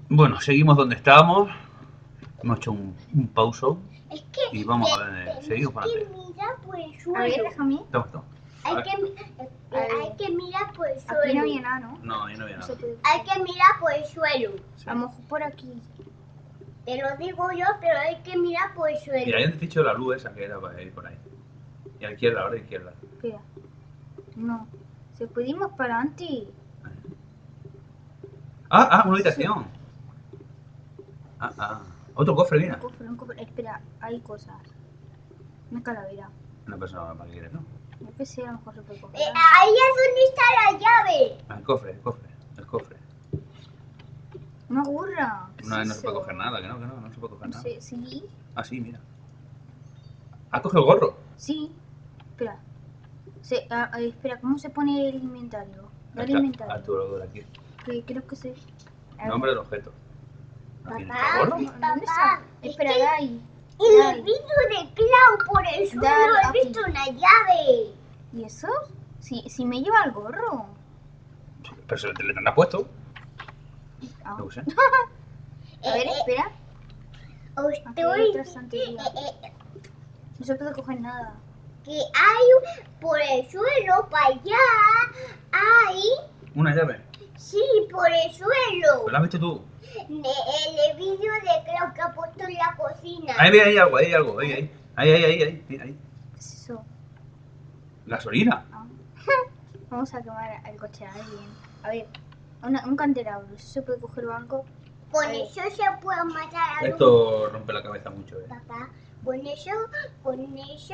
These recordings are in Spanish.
Bueno, seguimos donde estábamos. Hemos hecho un pauso. Es que y vamos a ver, seguimos para que adelante. mirar por el suelo. A ver, déjame. Toma, toma. A ver. Hay que mirar por el suelo. Aquí no había nada, ¿no? No, ahí no había No nada. se puede. Hay que mirar por el suelo. Sí. A lo mejor por aquí. Te lo digo yo, pero hay que mirar por el suelo. Mira, hay un dicho de la luz esa que era para ir por ahí. Y a la izquierda, ahora a la izquierda. Espera. No. Se puede ir más para adelante. Una habitación. Otro cofre, mira. Un cofre. Espera, hay cosas. Una calavera. Una persona para que quieres, ¿no? Yo que sé, a lo mejor se puede coger. Ahí es donde está la llave. El cofre. Una gorra. ¿Qué No, es no se puede eso? coger nada, que no se puede coger No nada. sé, sí. Ah, sí, mira. ¿Has cogido el gorro? Sí. Espera. Espera, ¿cómo se pone el inventario? Dale Está, inventario. Arturo, de aquí. Que creo que sé. A ver. Nombre del objeto. ¿No tienes Papá. el gorro? ¿Dónde está? Espera, es que- dale. Y Dale. el vidrio de Clau por el suelo Dale, he aquí. visto una llave. ¿Y eso? Si me lleva el gorro. Pero se le tendrá puesto. Ah. No sé. A ver, espera. Os Aquí hay estoy otra estantería. No se puede coger nada. que hay por el suelo para allá. Hay, Una llave. sí, por el suelo. ¿Pero la has visto tú? El vidrio de Clau que ha puesto en la cocina. Ahí hay algo, ahí. Ahí. ¿Qué es eso? Gasolina. Ah. Vamos a quemar el coche a alguien. A ver, un candelabro. ¿Eso se puede coger o algo? Con Ahí. eso se puede matar a los... Esto rompe la cabeza mucho, Papá, con eso puede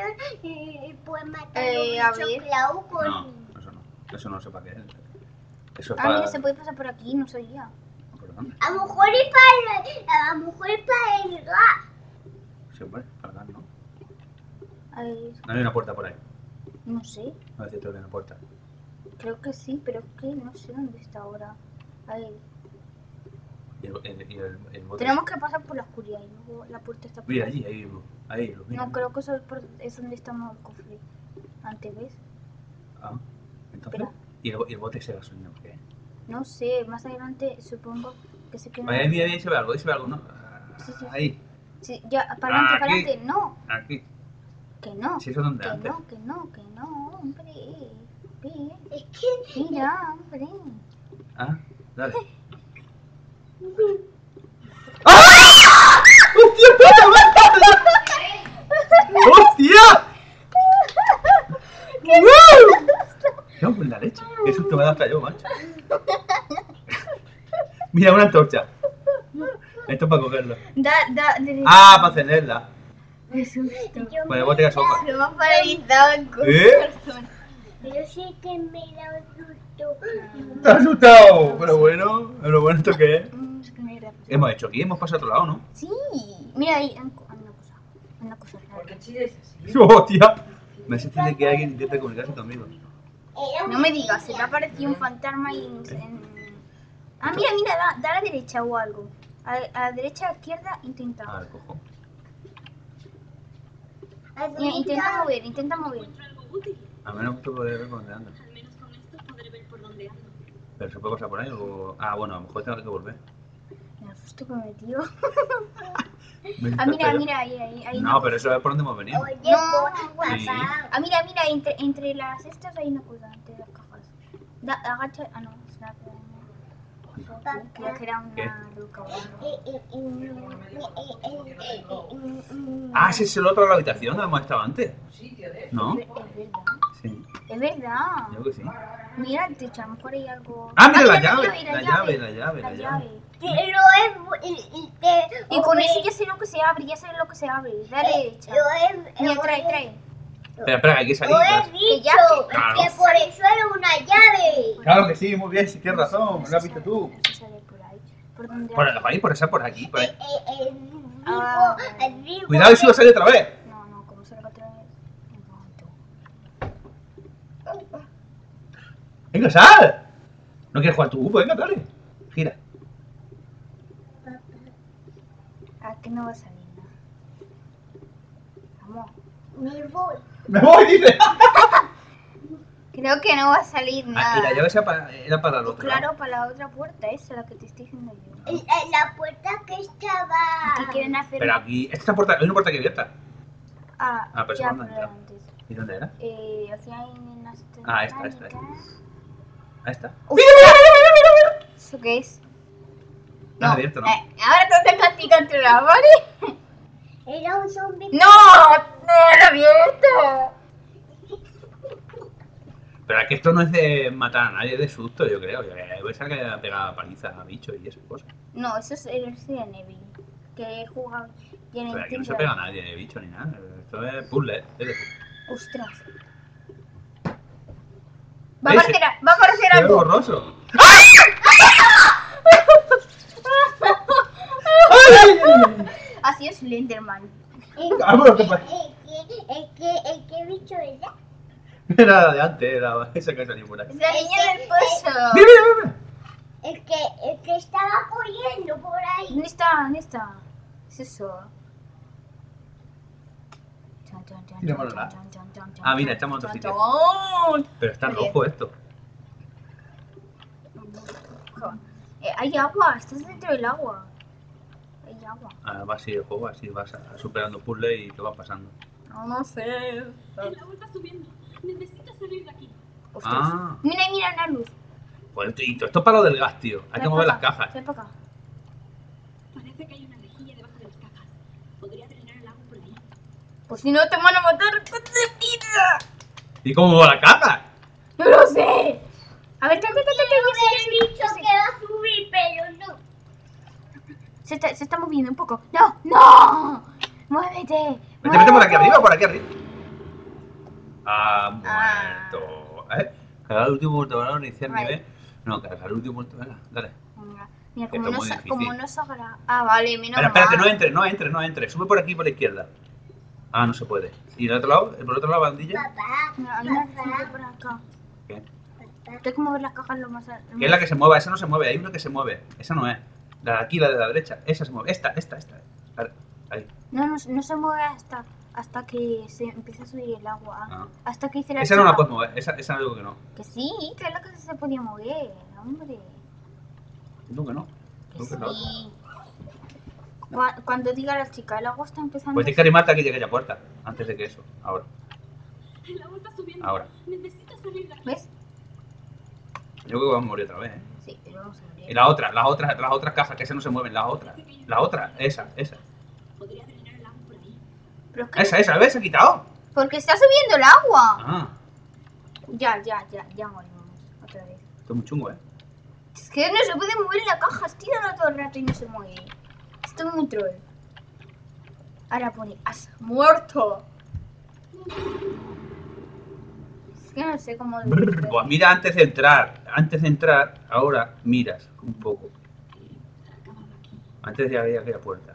matar a A los ver. bichos Clau con... No, eso no. Eso no sé para qué es. Eso es Ah, para... mira, se puede pasar por aquí, no sabía. ¿Por dónde? A lo mejor es para... A lo mejor es para el gas. Se puede cargar, ¿no? A ver, No hay una puerta por ahí. no sé. No es cierto que hay una puerta. Creo que sí, pero es que no sé dónde está ahora. A ver, Y el bote. tenemos que pasar por la oscuridad y luego la puerta está por Mira, ahí. ahí, mira. No, creo que eso es donde estamos el cofre. Antes, ¿ves? Ah, entonces. Espera. ¿Y el bote ese de gasolina por qué? No sé, más adelante supongo que se queda. Ahí se ve algo, ¿no? Sí. Ahí, Sí, ya, para adelante, Aquí. para adelante. No, aquí. que no. Sí, eso es donde Que antes. no, hombre. Ve, Es que... mira, hombre. Ah, dale. ¡Ah! ¡Hostia puta! ¡Hostia! ¡Wow! No, pues la leche. Qué susto me da hasta yo, macho. Mira, una antorcha. Esto es para cogerlo. Derecha. Ah, para encenderla. Qué susto. Yo Con el bote de sopa. Se me ha paralizado el ¿Eh? Yo sé que me da un susto. ¿Te has asustado? Pero bueno, ¿esto qué es? Es que me da ¿Qué hemos hecho aquí? Hemos pasado a otro lado, ¿no? Sí, mira ahí, hay una cosa ¿Por qué rara. chilles así? ¡Hostia! Me hace de que alguien intenta comunicarse conmigo. No me digas, se te ha aparecido un fantasma y Ah, mira, da a la derecha o algo. A la derecha, a la izquierda, intenta. A ver, cojo. Mira, intenta mover. A menos que poder ver por dónde anda. Al menos con esto podré ver por dónde ando. ¿Pero se puede pasar por ahí o...? Ah, bueno, a lo mejor tengo que volver. Me asusto que me tío. Me Ah, mira, asusta yo. ahí. No, pero eso es por donde hemos venido. Oye, No, Sí. papá. Ah, mira, entre las estas hay una cosa, entre las cajas. Agacha. Ah, no, es una pequeña. Creía que era ¿Qué? una loca. Ah, ese es el otro de la habitación donde hemos estado antes. Sitio de... ¿No? Es verdad. Sí, Es verdad. yo creo que sí. Mira el techo, a lo mejor hay algo. Ah, mira la llave. La La llave. Pero Y con eso ya sé lo que se abre, Dale derecha. Mira, trae. Espera, hay que salir. Lo he ¿sabes? dicho, Claro. que por el suelo una llave. Claro que sí, muy bien, sí, tienes razón. Lo has visto tú. No se sale por ahí. ¿Por dónde? Por aquí, por ahí. Ah, El rico Cuidado, si va a salir otra vez. No, como salga otra vez. Un momento. Venga, sal. ¿No quieres jugar tú? Pues venga, dale. Gira. Aquí no va a salir nada. Vamos. Me voy. Me voy, dice. Creo que no va a salir Ah, y nada. la llave era para el otro lado. Claro, para la otra puerta, esa la que te estoy diciendo yo. La puerta que estaba. Aquí quieren hacer. Pero aquí, esta puerta, hay una puerta aquí abierta. Ah, pero eso ya, cuando pero entra. antes. ¿Y dónde era? Aquí hay unas Ah, esta. mecánicas. Ahí está. Uf. ¿Eso qué es? No, es abierto, ¿no? Ahora te tengo a ti controlar, ¿vale? Era un zombie. ¡No! ¡No era abierto! Pero es que esto no es de matar a nadie, es de susto, yo creo. Voy a ser que pega paliza a bichos y esas cosas. No, eso es el Resident Evil. Que he jugado. Pero aquí no se pega a nadie, de bicho ni nada. Esto es puzzle, es de puzzle. Ostras. Va a aparecer ¡Qué algo. borroso! Así es Slenderman. ¿El qué bicho era? Era de antes, era esa que salió por ahí. Es la niña del pozo. ¡Mira! El que estaba corriendo por ahí. ¿Dónde está? ¿Dónde está? Es eso. Tirémoslo, ¿verdad? Ah, mira, echamos otro sitio. Chan. Pero está Muy bien. rojo esto. Hay agua, estás dentro del agua. Hay agua. Ah, va así el juego, así vas superando puzzles y te vas pasando. No sé. El agua está subiendo. Necesito salir de aquí. Ostras. Ah, Mira, mira una luz. pues y todo esto es para lo del gas, tío. Hay que Ven mover pa' las acá, cajas. ven pa' acá. Parece que hay una rejilla debajo de las cajas. Podría drenar el agua por ahí. Pues si no te van a matar con pizza. ¿Y cómo muevo la caja? No lo sé. A ver, Yo he dicho que va a subir, pero no. Se está moviendo un poco. ¡No! ¡No! ¡Muévete! Vete por aquí ¡Muévete! arriba, por aquí arriba. Ah, muerto. Cargar el último multiplicador, iniciar Vale. nivel. No, cargar el último multiplicador. Venga, dale. Venga, mira, Que como esto no, es muy difícil. como no sabrá. Ah, vale, menos Espera, espérate, mal. no entre. Sube por aquí, por la izquierda. Ah, no se puede. ¿Y el otro lado? ¿Por el otro lado, bandilla? Papá, Mira, hay una rejilla por acá. ¿Qué? papá. Tengo que mover las cajas lo más. ¿Qué es la que se mueva? Esa no se mueve, hay una que se mueve. Esa no es. La de aquí, la de la derecha. Esa se mueve. Esta. Vale, ahí. No se mueve hasta que se empiece a subir el agua. Ah. Hasta que hice la Esa no la chica. puedes mover, esa digo que no. Que sí, que es la que se podía mover, hombre. Tú que no. Que Tú que no. sí. Cuando diga la chica, el agua está empezando. Pues tienes que animarte a que llegue a la puerta. Antes de que eso. Ahora. El agua está subiendo. Ahora. Necesito salir de aquí. ¿Ves? Yo creo que vamos a morir otra vez, ¿eh? Sí, pero vamos a abrir. Y las otras cajas que se no se mueven, las otras. La otra, esa. Podría drenar el agua por ahí. Pero es que. Esa, ¿ves? Se ha quitado. Porque está subiendo el agua. Ah, Ya morimos. Otra vez. esto es muy chungo, ¿eh? Es que no se puede mover la caja, estírala todo el rato y no se mueve. Esto es muy troll. Ahora pone, has muerto. Es que no sé cómo decirlo. Pues mira antes de entrar, ahora miras un poco. Antes de abrir aquella puerta.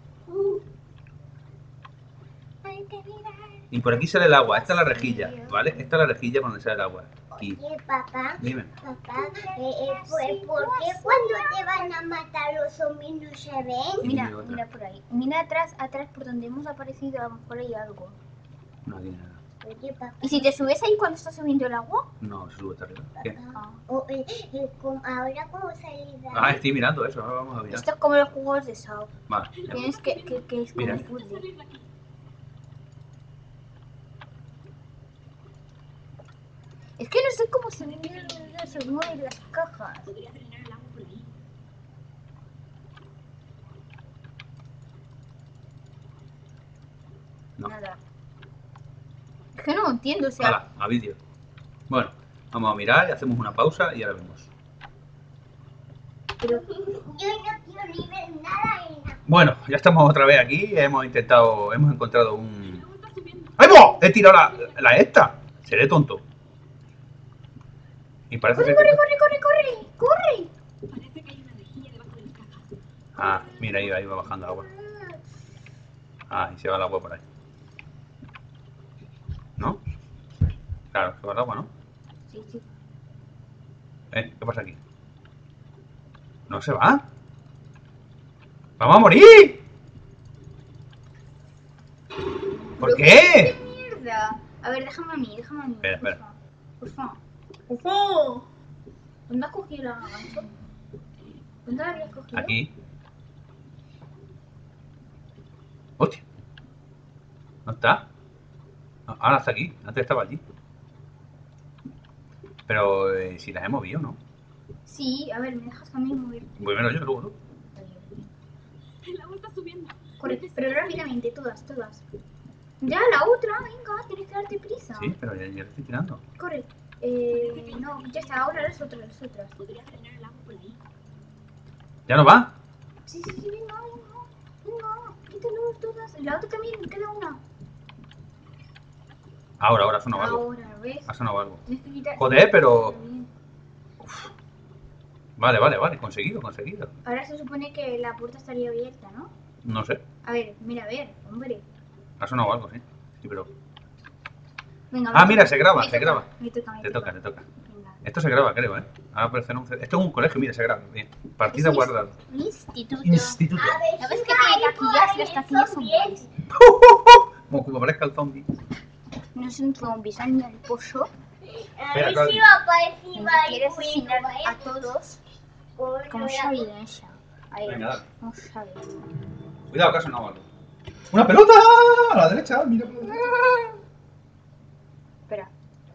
Hay que mirar. Y por aquí sale el agua, esta es la rejilla, ¿vale? Esta es la rejilla donde sale el agua. Aquí. Oye, papá, Dime. ¿por qué cuando te van a matar los zombies no se ven? Mira, Y otra. mira por ahí. Mira atrás por donde hemos aparecido, a lo mejor hay algo. No hay nada. Oye, papá. ¿Y si te subes ahí cuando está subiendo el agua? No, se sube hasta arriba. ¿Qué? Ah. Ahora, ¿cómo salir de ahí? Ah, estoy mirando eso, ahora vamos a mirar. Esto es como los juegos de Saw. Vale, ya. Tienes que es como Mira. un puzzle. Salir de aquí. Es que no sé cómo se mueven las cajas. Podría drenar el agua por ahí. No. Nada. Es que no lo entiendo, o sea. Hala, a vídeo. Bueno, vamos a mirar y hacemos una pausa y ahora vemos. Pero, Yo no quiero ni ver nada y nada. Bueno, ya estamos otra vez aquí. Hemos encontrado un. El agua está subiendo. ¡Ay, bo! He tirado la esta. Seré tonto. Y parece que. corre. Parece que hay una rejilla debajo de las cajas. Ah, mira, ahí va bajando el agua. Ah, y se va el agua por ahí. ¿No? Claro, se va el agua, ¿no? sí. ¿Qué pasa aquí? ¿No se va? ¡Vamos a morir! ¿Por qué? Mierda. A ver, déjame a mí. Espera. porfa. Porfa. ¡Ojo! ¿Dónde has cogido la gancho? ¿Dónde la habías cogido? Aquí. ¡Hostia! ¿No está? No, ahora está aquí. Antes estaba allí. Pero si las he movido, ¿no? Sí, a ver, me dejas también mover. Primero yo, luego tú. El agua está subiendo. Corre, pero rápidamente, todas. Ya, la otra, venga, tienes que darte prisa. Sí, pero ya le estoy tirando. Corre. No, ya está, ahora las otras. Podría drenar el agua por ahí. ¿Ya no va? Sí, venga, quítalo todas. La otra también, queda una. Ahora ha sonado algo. Ahora, ¿ves? Ha sonado algo. Tienes que quitar. Joder, pero... Bien. Vale. Conseguido. Ahora se supone que la puerta estaría abierta, ¿no? No sé. A ver, mira, hombre. Ha sonado algo, sí. Sí, pero... Venga, Ah, me mira, toca, se graba, me se toca, graba. Me toca. Te toca. Venga. Esto se graba, creo, ¿eh? Ahora aparece un... Esto es un colegio, mira, se graba. Bien. Partida guardada. Instituto. Instituto. A ver ¿Sabes si que tiene hay taquillas? por Las ahí taquillas son también. guays. Como parezca el zombie. No son zombies, son el pozo. A Espera, ver Claudia. si va a aparecer Y ahí quiere bueno, asesinar vaya. a todos Por con la- sabiduría. Ahí, Venga, dale. vamos a ver. Cuidado, que ha sonado algo. ¡Una pelota! A la derecha, mira por la derecha. Espera.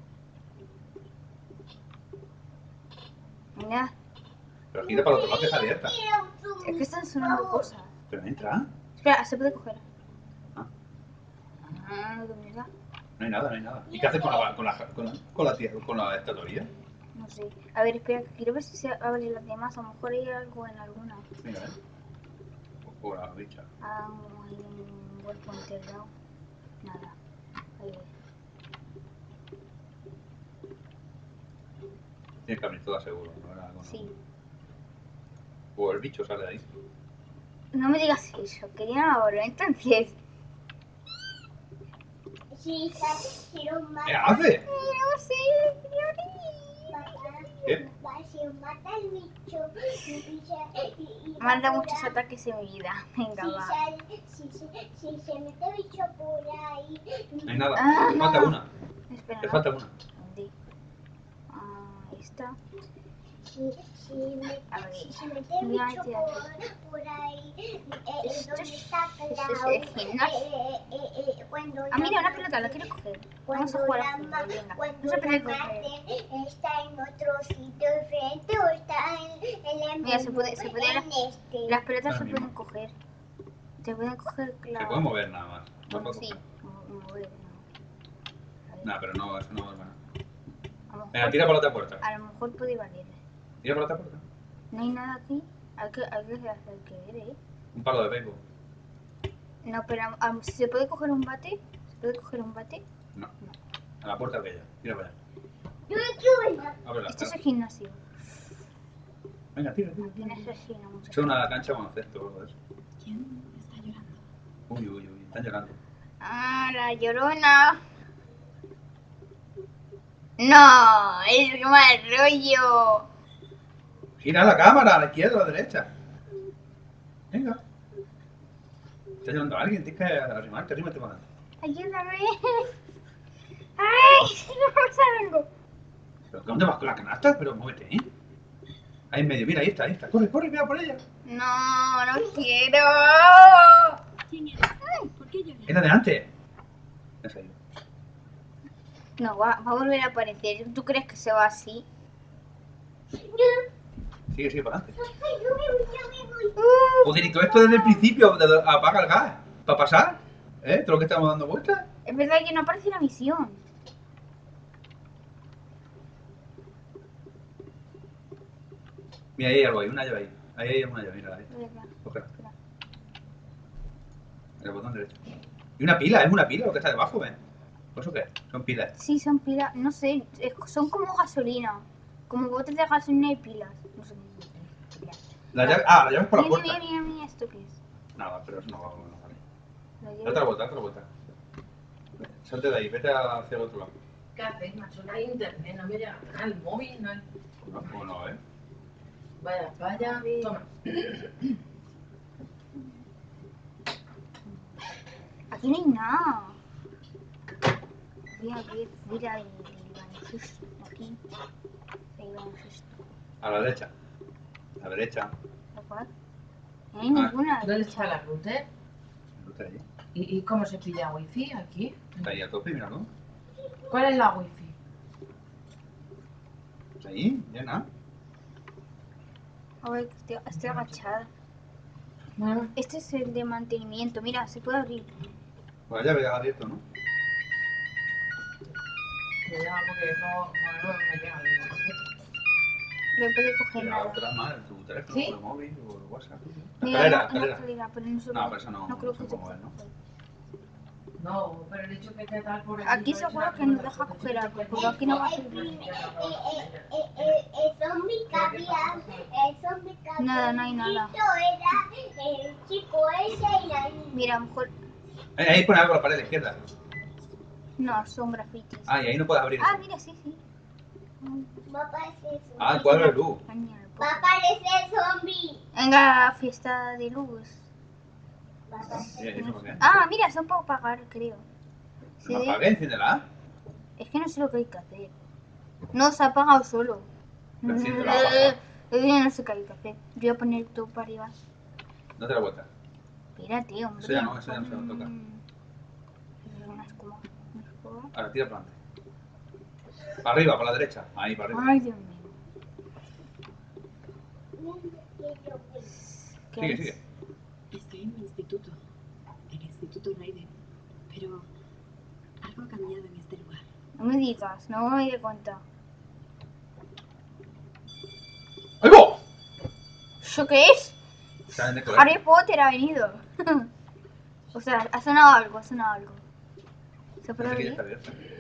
Mira, Pero gira para el otro lado que está abierta. es que están sonando cosas. Pero entra. Espera, se puede coger. Ah. ¿Dónde está? No hay nada. ¿Y qué haces con la estatuilla? No sé. A ver, espera, quiero ver si se abren las demás. A lo mejor hay algo en alguna. Mira, o la bicha. Ah, hay un cuerpo enterrado. Nada. Ahí. Tienes que abrir toda seguro, ¿no? Era algo, ¿no? Sí. O el bicho sale de ahí. No me digas eso, quería ahora. Entonces. Si sale, quiero ¿Qué matar. hace? No sé, ¿Qué? Si mata el bicho y Manda va muchos por ahí. ataques en mi vida. Venga, va. Si se mete el bicho por ahí. No hay nada. Ah, Te falta nada. una. Espera, Te ¿no? falta una. ¿Dónde? Ahí está. Si se mete el Ya, bicho ya. por ahí, Esto donde es- está esto Clau, es el gimnasio. cuando Ah, mira, la una pelota, la mate- quiero coger. Vamos a Cuando jugar la a fútbol, ma- venga. cuando No se puede la coger. mate, está en otro sitio diferente o está en el Mira, se puede- en este. Las pelotas Ahora se mismo. pueden coger. Se pueden coger, Se claro. puede mover nada más. No Bueno, puede sí. coger. Mover, no. A ver, Nah, pero no, eso no va a nada. a lo Venga, mejor- tira por la otra puerta. A lo mejor puede valer. Tira por la otra puerta. No hay nada aquí. Hay que hacer que ver, ¿eh? Un palo de béisbol. No, pero ¿se puede coger un bate? ¿Se puede coger un bate? No. A la puerta aquella. Tira para allá. Yo quiero ver. Ábrela. Esto es el gimnasio. Venga, tira. Aquí no se asesina mucho. Es una cancha con cesto o algo de eso. ¿Quién está llorando? Uy. Están llorando. Ah, la llorona. No, es mal rollo. Gira la cámara a la izquierda o a la derecha. Venga. Está llorando alguien. Tienes que arrimarte para adelante. Ayúdame. Ay, no pasa algo. ¿Pero dónde vas con la canasta? Pero muévete, ¿eh? Ahí en medio. Mira, ahí está. Corre, mira por ella. No, no quiero. ¿Quién eres? ¿Por qué lloras? Es la de antes. Ya se ha ido. No, va a volver a aparecer. ¿Tú crees que se va así? Sigue para adelante. Yo me voy. Joder, y todo esto desde el principio. Apaga el gas. ¿Para pasar? Todo lo que estamos dando vueltas. Es verdad que no aparece la misión. Mira, ahí hay algo ahí. Una llave ahí. Ahí hay una llave. Mira, ahí. Es verdad. Cógela. Espera. El botón derecho. Y una pila. Es una pila lo que está debajo, ¿ven? ¿Eso qué? Son pilas. Sí, son pilas. No sé, son como gasolina. Como botes de gasolina y pilas. No sé qué es. Pilas. La llave es por la Mira, puerta. mira, ¿esto qué es? Nada, pero eso no va a valer. La Da llave. otra vuelta. Salte de ahí, vete hacia el otro lado. ¿Qué haces, macho? No hay internet, no me llega nada, el móvil, no hay... O no, ¿eh? Vaya, toma. Aquí no hay nada. Voy a ver, mira el baño. susto. Aquí. Ahí va un susto. A la derecha. A la derecha. ¿La cual? No hay ninguna ¿Dónde está derecha. la router? Está ahí. ¿Y cómo se pilla wifi aquí? Está ahí a tope, míralo. ¿Cuál es la wifi? Está ahí, llena. A ver, estoy agachada. Ah, Este es el de mantenimiento. Mira, se puede abrir. Pues ya veía abierto, ¿no? cuidado porque no me llega el mensaje. No puede coger Será nada. otra más, tu teléfono, ¿Sí? o el móvil, o el WhatsApp. Mira, La la escalera. escalera, pero no se No, pero eso no creo se que se puede mover, ¿no? puede. No, pero el hecho que esté tal por Aquí seguro que nos deja coger algo, porque aquí no va a El subir. zombie que había, el zombie que había Nada, no hay nada. visto era el chico ese y la niña. Mira, a lo mejor. Ahí pone algo a la pared de la izquierda. No, son grafitis. Ah, y ahí no puedes abrir Ah, eso. mira, sí, sí. Va a aparecer eso. Ah, el cuadro de luz. Va a aparecer zombie. Venga, fiesta de luz. Va a aparecer. ¿Y eso por qué? Ah, mira, son para apagar, creo. ¿No Sí, apague? Enciéndela. es que no sé lo que hay que hacer. No, se ha apagado solo. Pero enciéndela, apaga. No sé qué hay que hacer. Yo voy a poner todo para arriba. Date la vuelta. Espérate, hombre. Eso ya no se nos toca. Eso es una escoba. Una escoba. Ahora tira para adelante. Para arriba, para la derecha. Ahí, para arriba. Ay, Dios mío. ¿Qué Sigue, es? sigue. Estoy en mi instituto, el Instituto Raiden, pero algo ha cambiado en este lugar. No me digas, no me doy de cuenta. ¡Ahí va! ¿Eso qué es? Salen de colegio. Harry Potter ha venido. O sea, ha sonado algo, ha sonado algo. ¿Se puede Parece que ya abrir? está abierta.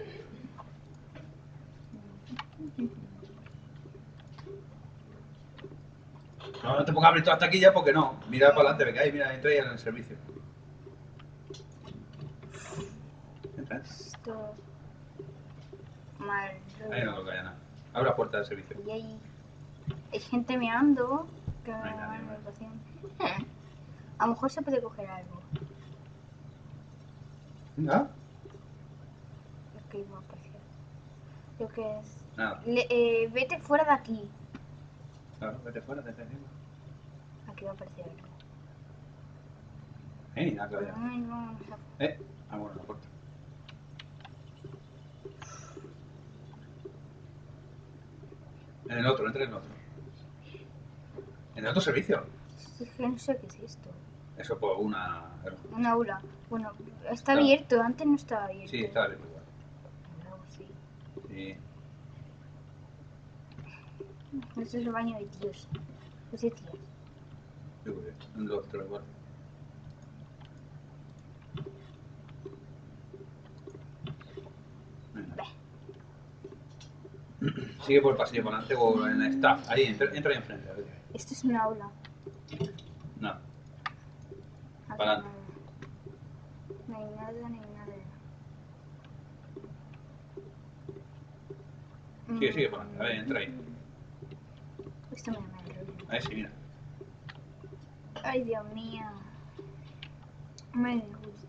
No, no te pongas a abrir todas las taquillas porque no. Mira para adelante, venga ahí, mira, entra ahí en el servicio. Entra. Esto. Mal. Ahí no toca ya nada. Abre la puerta del servicio. Y ahí hay gente mirando. Que No hay va nadie, en la hombre. habitación. A lo mejor se puede coger algo. Venga. Lo que iba a aparecer. Lo que es. Nada. Vete fuera de aquí. Claro, vete fuera, vete arriba. Aquí va a aparecer algo. Nada que ver. Ay, vamos a... Ah, bueno, la puerta. En el otro, entra en el otro. En el otro servicio. Es que no sé qué es esto. Eso por una. Un aula. Bueno, está Claro. abierto. Antes no estaba abierto. Sí, está abierto igual. Algo así. Sí. Este es el baño de tíos. Es de tías. Yo creo que un, dos, tres, igual. Venga. Sigue por el pasillo para adelante o en el staff. Ahí, entra ahí enfrente. A ver. Esto es un aula. No. Aquí Para adelante. no hay nada, no hay nada. Sigue para adelante. A ver, entra ahí. Esto me da mal rollo. Ahí sí, mira. Ay, Dios mío. Me gusta.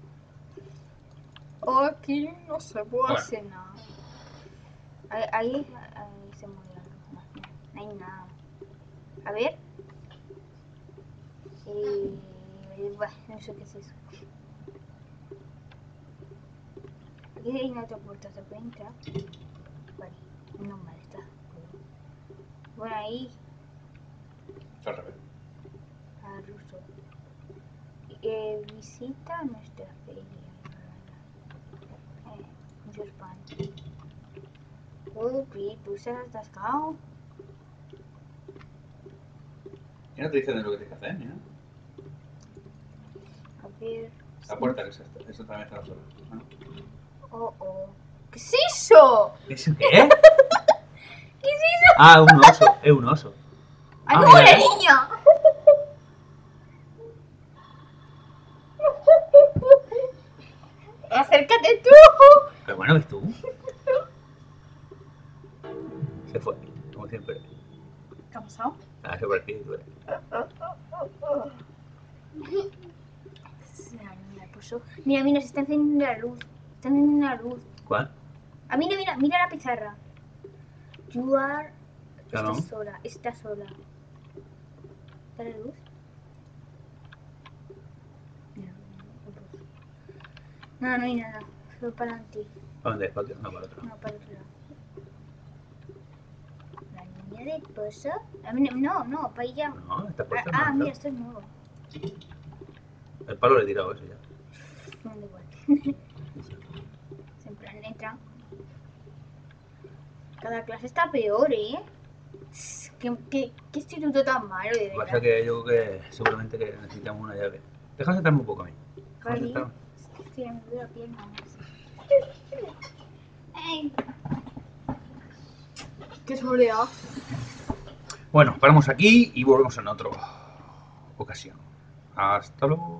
Aquí no se puede Bueno. hacer nada. Ahí se mueve algo. No hay nada. A ver. Bueno, no sé qué es eso. Aquí hay una otra puerta, ¿se puede entrar? Vale, no mal está. Bueno, ahí Está al revés. a ruso. Visita nuestra feria. Muchos pan. ¿Tú se has atascado? ¿Y no te dicen de lo que tienes que hacer, mira? A ver. La puerta que es esta. Eso también está sola. ¿No? Oh. ¿Qué es eso? ¿Eso qué? ¿Qué es eso? Ah, un oso. Es un oso. ¡Ay, Ah, no, mira, la ¿eh? niña! ¡Acércate tú! Pero bueno, ¿ves tú? Se fue, como siempre. ¿Qué ha pasado? Ah, se parecía tú. Me puso... Mira, se está encendiendo la luz. Está encendiendo la luz. ¿Cuál? Ah, mira la pizarra. You are... Claro. Está sola, está sola. ¿Dale luz? No, no hay nada. Solo para adelante. ¿Para dónde? ¿Para otro? No, para otro. No, para otro lado. La niña del pozo. A mí no, para allá. No, está puesto. Ah, no, mira, está. esto es nuevo. El palo le he tirado eso ya. No, da igual. En plan, entra. Cada clase está peor, ¿eh? ¿Qué instituto tan malo, de Lo que verdad? pasa es que yo creo que seguramente que necesitamos una llave. Déjame sentarme un poco a mí. Déjame Vale. sentarme. Sí, me duele la pierna. Ay, ¡Qué soledad! Bueno, paramos aquí y volvemos en otra ocasión. Hasta luego.